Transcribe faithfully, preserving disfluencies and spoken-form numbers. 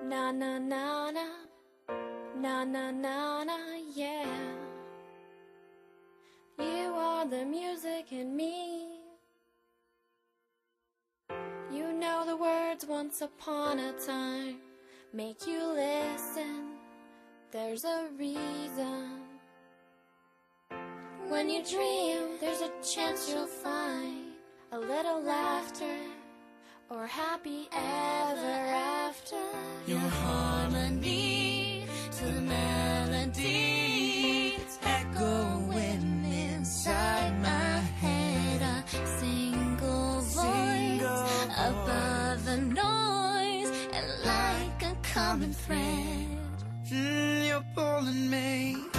Na na na na, na na na na, yeah. You are the music in me. You know the words once upon a time make you listen. There's a reason. When you dream, there's a chance you'll find a little laughter or happy ever after. Your harmony to the melody, it's echoing inside my head. A single voice above the noise, and like a common thread, mm, you're pulling me